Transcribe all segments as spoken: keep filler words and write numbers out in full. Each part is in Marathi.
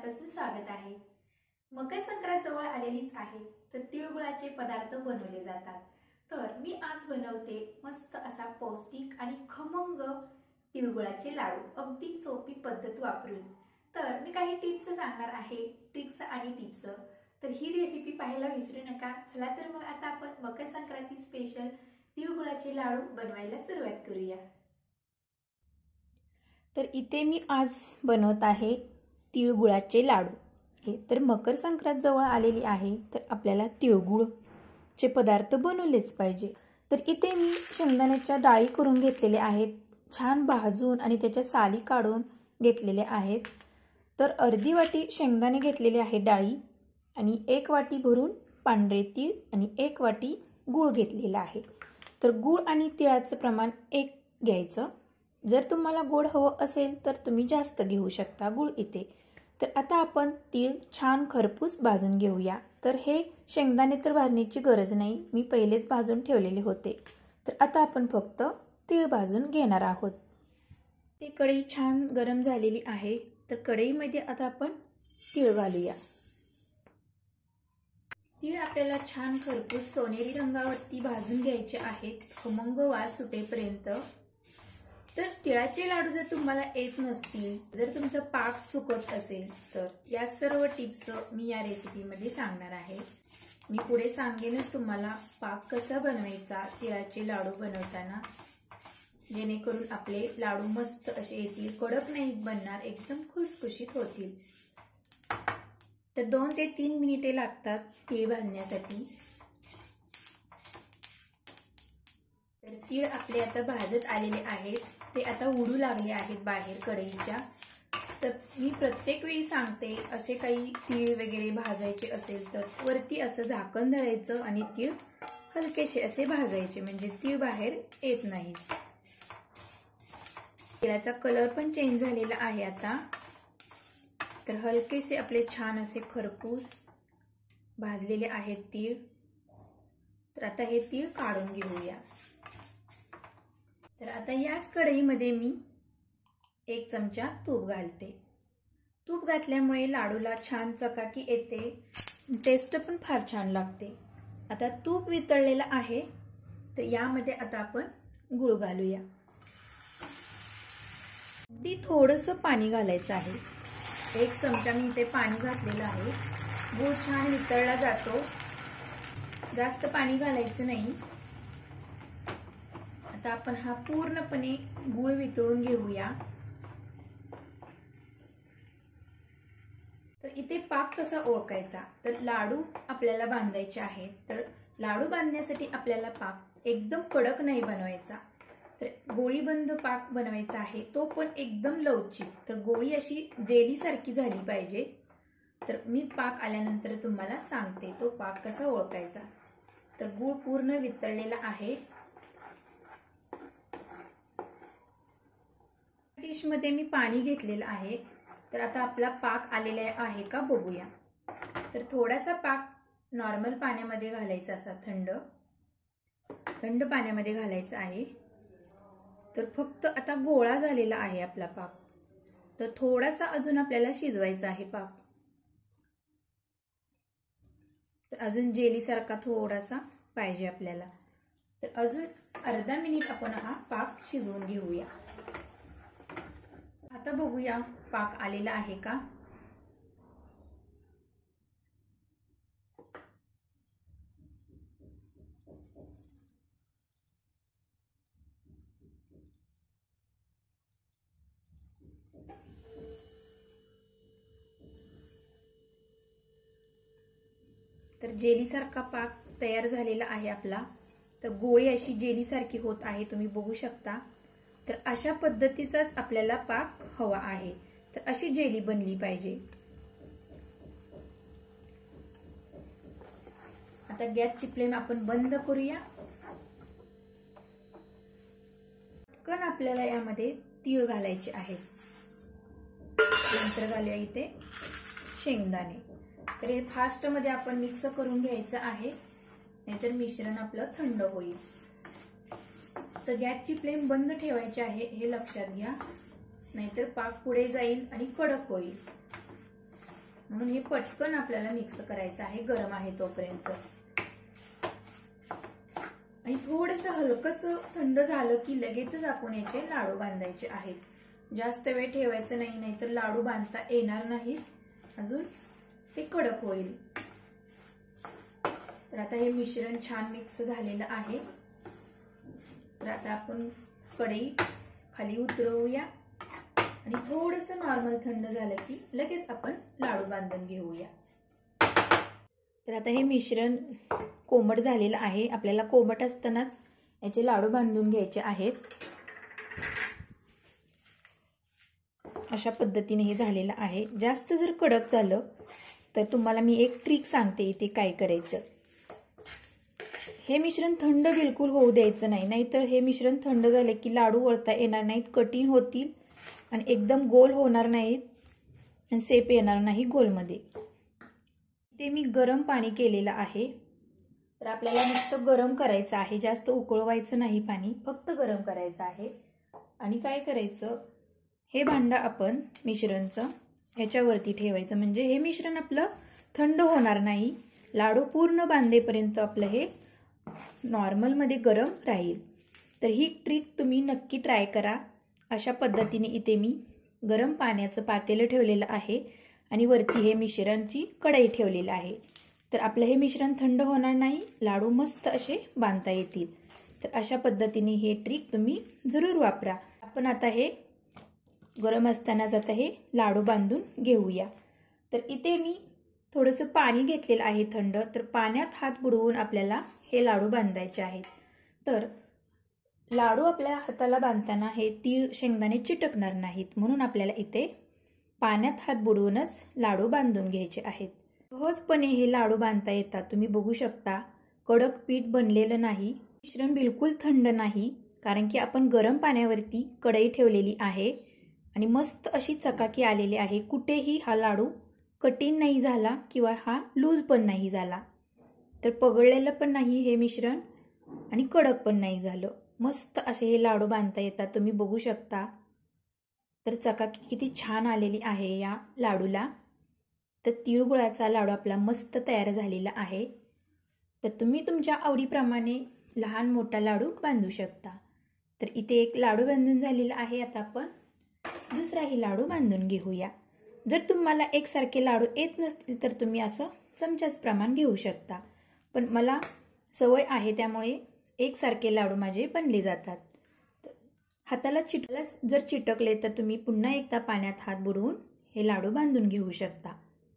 मनापासून स्वागत आहे। मकर संक्रांत जवळ आलेलीच आहे, तर तिळगुळाचे पदार्थ बनवले जातात। तर मी आज बनवते मस्त असा पौष्टिक आणि खमंग तिळगुळाचे लाडू, अगदी सोपी पद्धत वापरून। तर मी काही टिप्स सांगणार आहे, ट्रिक्स आणि टिप्स। तर ही रेसिपी पाहायला विसरू नका। चला तर मग आता आपण मकर संक्रांती स्पेशल तिळगुळाचे लाडू बनवायला सुरुवात करूया। तर इथे मी आज बनवत आहे तिळगुळाचे लाडू। हे तर मकर संक्रांत जवळ आलेली आहे, तर आपल्याला तिळगुळचे पदार्थ बनवलेच पाहिजे। तर इथे मी शेंगदाण्याच्या डाळी करून घेतलेले आहेत, छान भाजून आणि त्याच्या साली काढून घेतलेले आहेत। तर अर्धी वाटी शेंगदाणे घेतलेले आहेत डाळी, आणि एक वाटी भरून पांढरे तीळ आणि एक वाटी गूळ घेतलेला आहे। तर गूळ आणि तिळाचं प्रमाण एक घ्यायचं। जर तुम्हाला गोड हवं असेल तर तुम्ही जास्त घेऊ शकता गूळ इथे। तर आता आपण तीळ छान खरपूस भाजून घेऊया। तर हे शेंगदाणे तर भाजण्याची गरज नाही, मी पहिलेच भाजून ठेवलेले होते। तर आता आपण फक्त तीळ भाजून घेणार आहोत। ती कढई छान गरम झालेली आहे, तर कढईमध्ये आता आपण तीळ घालूया। तीळ आपल्याला छान खरपूस सोनेरी रंगावरती भाजून घ्यायचे आहेत, खमंग वास सुटेपर्यंत। तर तिळाचे लाडू जर तुम्हाला येत नसतील, जर तुमचा पाक चुकत असेल, तर या सर्व टिप्स मी या रेसिपीमध्ये सांगणार आहे। मी पुढे सांगेनच तुम्हाला पाक कसा बनवायचा तिळाचे लाडू बनवताना, जेणेकरून आपले लाडू मस्त असे येतील, कडक नाही बनणार, एकदम खुसखुशीत होतील। तर दोन ते तीन मिनिटे लागतात तीळ भाजण्यासाठी। तर तीळ आपले आता भाजत आलेले आहेत, ते आता उडू लागले आहेत बाहेर कढईच्या। तर मी प्रत्येक वेळी सांगते, असे काही तीळ वगैरे भाजायचे असेल तर वरती असं झाकण धरायचं आणि तीळ हलकेसे असे भाजायचे, म्हणजे तीळ बाहेर येत नाही। तिळाचा कलर पण चेंज झालेला आहे आता। तर हलकेसे आपले छान असे खरपूस भाजलेले आहेत तीळ। तर आता हे तीळ काढून घेऊया। तर आता याच कढईमध्ये मी एक चमचा तूप घालते। तूप घातल्यामुळे लाडूला छान चकाकी येते, टेस्ट पण फार छान लागते। आता तूप वितळलेलं आहे, तर यामध्ये आता आपण गूळ घालूया। अगदी थोडंसं पाणी घालायचं आहे, एक चमचा मी इथे पाणी घातलेलं आहे। गूळ छान वितळला जातो, जास्त पाणी घालायचं नाही। आता आपण हा पूर्णपणे गूळ वितळून घेऊया। तर इथे पाक कसा ओळखायचा, तर लाडू आपल्याला बांधायचे आहेत। तर लाडू बांधण्यासाठी आपल्याला पाक एकदम कडक नाही बनवायचा, तर गोळीबंद पाक बनवायचा आहे, तो पण एकदम लवचिक। तर गोळी अशी जेली सारखी झाली पाहिजे। तर मी पाक आल्यानंतर तुम्हाला सांगते तो पाक कसा ओळखायचा। तर गूळ पूर्ण वितळलेला आहे। डिश मध्ये मी पाणी घेतलेलं आहे, तर आता आपला पाक आलेला आहे का बघूया। तर थोडासा पाक नॉर्मल पाण्यामध्ये घालायचा, असा थंड थंड पाण्यामध्ये घालायचा आहे। तर फक्त आता गोळा झालेला आहे आपला पाक, तर थोडासा अजून आपल्याला शिजवायचा आहे पाक। तर अजून जेली सारखा थोडासा पाहिजे आपल्याला। तर अजून अर्धा मिनिट आपण हा पाक शिजवून घेऊया। आता बघूया पाक आलेला आहे का। तर जेली सारखा पाक तयार झालेला आहे आपला। तर गोळी अशी जेली सारखी होत आहे, तुम्ही बघू शकता। तर अशा पद्धतीचाच आपल्याला पाक हवा आहे, तर अशी जेली बनली पाहिजे। आता गॅसची फ्लेम आपण बंद करूया। पटकन आपल्याला यामध्ये तीळ घालायचे आहेत, नंतर घालूया इथे शेंगदाणे। तर हे फास्ट मध्ये आपण मिक्स करून घ्यायचं आहे, नाहीतर मिश्रण आपलं थंड होईल। तर गॅसची फ्लेम बंद ठेवायची आहे, हे लक्षात घ्या, नाहीतर पाक पुढे जाईल आणि कडक होईल। म्हणून हे पटकन आपल्याला मिक्स करायचं आहे, गरम आहे तोपर्यंतच. आणि थोडंसं हलकंसं थंड झालं की लगेचच आपण याचे लाडू बांधायचे आहेत. जास्त वेळ ठेवायचं नाही, नाहीतर लाडू बांधता येणार नाहीत, अजून ते कडक होईल. तर आता हे मिश्रण छान मिक्स झालेलं आहे. तर आता आपण कढई खाली उतरवूया आणि थोडंसं नॉर्मल थंड झालं की लगेच आपण लाडू बांधून घेऊया. तर आता हे मिश्रण कोमट झालेलं आहे. आपल्याला कोमट असतानाच याचे लाडू बांधून घ्यायचे आहेत. अशा पद्धतीने हे झालेलं आहे. जास्त जर कडक झालं तर तुम्हाला मी एक ट्रिक सांगते इथे काय करायचं. हे मिश्रण थंड बिलकुल होऊ द्यायचं नाही, नाहीतर हे मिश्रण थंड झाले की लाडू वळता येणार नाहीत, कठीण होतील आणि एकदम गोल होणार नाहीत आणि शेप येणार नाही गोलमध्ये. ते मी गरम पाणी केलेलं आहे. तर आपल्याला नुसतं गरम करायचं आहे, जास्त उकळवायचं नाही पाणी, फक्त गरम करायचं आहे. आणि काय करायचं, हे भांडं आपण मिश्रणचं ह्याच्यावरती ठेवायचं, म्हणजे हे मिश्रण आपलं थंड होणार नाही. लाडू पूर्ण बांधेपर्यंत आपलं हे नॉर्मलमध्ये गरम राहील. तर ही ट्रिक तुम्ही नक्की ट्राय करा. अशा पद्धतीने इथे मी गरम पाण्याचं पातेलं ठेवलेलं आहे आणि वरती हे मिश्रणची कढई ठेवलेलं आहे. तर आपलं हे मिश्रण थंड होणार नाही, लाडू मस्त असे बांधता येतील. तर अशा पद्धतीने हे ट्रिक तुम्ही जरूर वापरा. आपण आता हे गरम असतानाच आता हे लाडू बांधून घेऊया. तर इथे मी थोडंसं पाणी घेतलेलं आहे थंड. तर पाण्यात हात बुडवून आपल्याला हे लाडू बांधायचे आहेत. तर लाडू आपल्या हाताला बांधताना हे तीळ शेंगदाणे चिटकणार नाहीत, म्हणून आपल्याला इथे पाण्यात हात बुडवूनच लाडू बांधून घ्यायचे आहेत. सहजपणे हे लाडू बांधता येतात. तुम्ही बघू शकता कडक पीठ बनलेलं नाही, मिश्रण बिलकुल थंड नाही, कारण की आपण गरम पाण्यावरती कढई ठेवलेली आहे आणि मस्त अशी चकाकी आलेली आहे. कुठेही हा लाडू कठीण नाही झाला किंवा हा लूज पण नाही झाला, तर पगळलेलं पण नाही हे मिश्रण आणि कडक पण नाही झालं. मस्त असे हे लाडू बांधता येतात, तुम्ही बघू शकता. तर चकाकी किती छान आलेली आहे या लाडूला. तर तिळगुळाचा लाडू आपला मस्त तयार झालेला आहे. तर तुम्ही तुमच्या आवडीप्रमाणे लहान मोठा लाडू बांधू शकता. तर इथे एक लाडू बांधून झालेला आहे. आता आपण दुसराही लाडू बांधून घेऊया. जर तुम्हाला एकसारखे लाडू येत नसतील तर तुम्ही असं चमच्याच प्रमाण घेऊ शकता, पण मला सवय आहे त्यामुळे एकसारखे लाडू माझे बनले जातात. हाताला चिटला जर चिटकले तर तुम्ही पुन्हा एकदा पाण्यात हात बुडवून हे लाडू बांधून घेऊ शकता.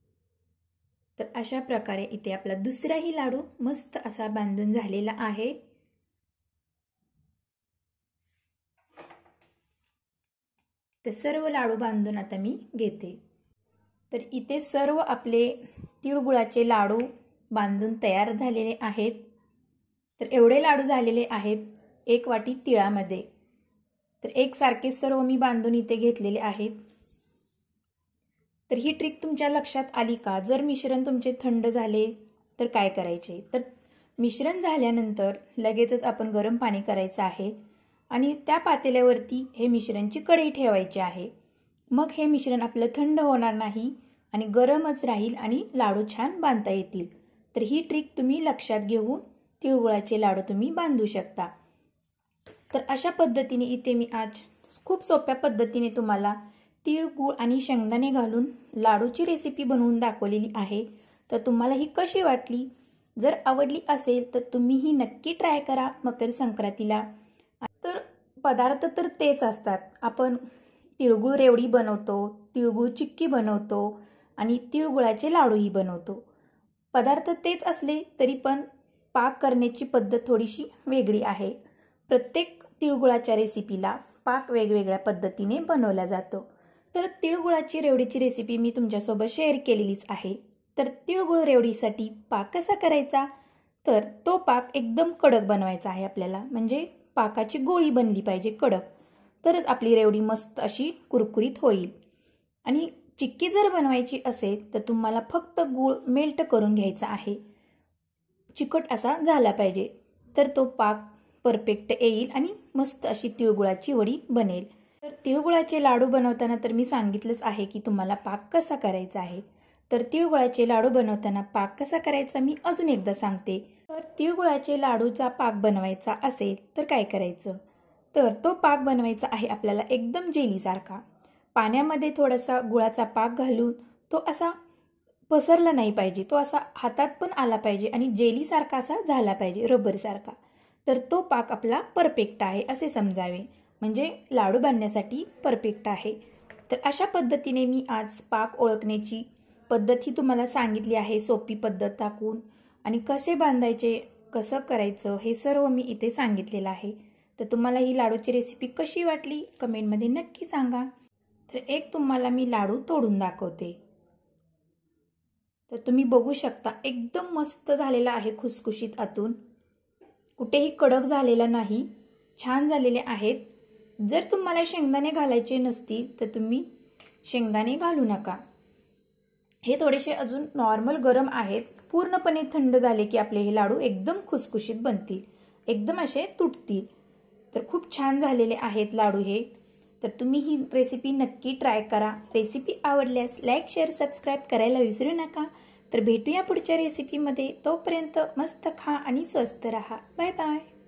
तर अशा प्रकारे इथे आपला दुसराही लाडू मस्त असा बांधून झालेला आहे. तर सर्व लाडू बांधून आता मी घेते. तर इथे सर्व आपले तिळगुळाचे लाडू बांधून तयार झालेले आहेत. तर एवढे लाडू झालेले आहेत एक वाटी तिळामध्ये. तर एकसारखे सर्व मी बांधून इथे घेतलेले आहेत. तर ही ट्रिक तुमच्या लक्षात आली का? जर मिश्रण तुमचे थंड झाले तर काय करायचे? तर मिश्रण झाल्यानंतर लगेचच आपण गरम पाणी करायचं आहे आणि त्या पातेल्यावरती हे मिश्रणची कढई ठेवायची आहे. मग हे मिश्रण आपलं थंड होणार नाही आणि गरमच राहील आणि लाडू छान बांधता येतील. तर ही ट्रिक तुम्ही लक्षात घेऊन तिळगुळाचे लाडू तुम्ही बांधू शकता. तर अशा पद्धतीने इथे मी आज खूप सोप्या पद्धतीने तुम्हाला तीळ गूळ आणि शेंगदाणे घालून लाडूची रेसिपी बनवून दाखवलेली आहे. तर तुम्हाला ही कशी वाटली? जर आवडली असेल तर तुम्ही ही नक्की ट्राय करा मकर संक्रांतीला. तर पदार्थ तर तेच असतात. आपण तिळगुळ रेवडी बनवतो, तिळगुळ चिक्की बनवतो आणि तिळगुळाचे लाडूही बनवतो. पदार्थ तेच असले तरी पण पाक करण्याची पद्धत थोडीशी वेगळी आहे. प्रत्येक तिळगुळाच्या रेसिपीला पाक वेगवेगळ्या पद्धतीने बनवला जातो. तर तिळगुळाची रेवडीची रेसिपी मी तुमच्यासोबत शेअर केलेलीच आहे. तर तिळगुळ रेवडीसाठी पाक कसा करायचा? तर तो पाक एकदम कडक बनवायचा आहे आपल्याला, म्हणजे पाकाची गोळी बनली पाहिजे कडक, तरच आपली रेवडी मस्त अशी कुरकुरीत होईल. आणि चिक्की जर बनवायची असेल तर तुम्हाला फक्त गूळ मेल्ट करून घ्यायचा आहे, चिकट असा झाला पाहिजे, तर तो पाक परफेक्ट येईल आणि मस्त अशी तिळगुळाची वडी बनेल. तर तिळगुळाचे लाडू बनवताना तर मी सांगितलंच आहे की तुम्हाला पाक कसा करायचा आहे. तर तिळगुळाचे लाडू बनवताना पाक कसा करायचा मी अजून एकदा सांगते। तर तिळगुळाचे लाडूचा पाक बनवायचा असेल तर काय करायचं, तर तो पाक बनवायचा आहे आपल्याला एकदम जेलीसारखा। पाण्यामध्ये थोडासा गुळाचा पाक घालून तो असा पसरला नाही पाहिजे, तो असा हातात पण आला पाहिजे आणि जेलीसारखा असा झाला पाहिजे, रबरसारखा। तर तो पाक आपला परफेक्ट आहे असे समजावे, म्हणजे लाडू बांधण्यासाठी परफेक्ट आहे। तर अशा पद्धतीने मी आज पाक ओळखण्याची पद्धत ही तुम्हाला सांगितली आहे, सोपी पद्धत टाकून, आणि कसे बांधायचे, कसं करायचं हे सर्व मी इथे सांगितलेलं आहे। तर तुम्हाला ही लाडूची रेसिपी कशी वाटली कमेंटमध्ये नक्की सांगा। तर एक तुम्हाला मी लाडू तोडून दाखवते। तर तुम्ही बघू शकता एकदम मस्त झालेला आहे, खुसखुशीत आतून, कुठेही कडक झालेला नाही, छान झालेले आहेत। जर तुम्हाला शेंगदाणे घालायचे नसतील तर तुम्ही शेंगदाणे घालू नका। हे थोडेसे अजून नॉर्मल गरम आहेत, पूर्णपणे थंड झाले की आपले हे लाडू एकदम खुसखुशीत बनतील, एकदम असे तुटतील। तर खूप छान झालेले आहेत लाडू हे। तर तुम्ही ही रेसिपी नक्की ट्राय करा। रेसिपी आवडल्यास लाईक शेअर सबस्क्राईब करायला विसरू नका। तर भेटूया पुढच्या रेसिपीमध्ये, तोपर्यंत मस्त खा आणि स्वस्त रहा। Bye bye.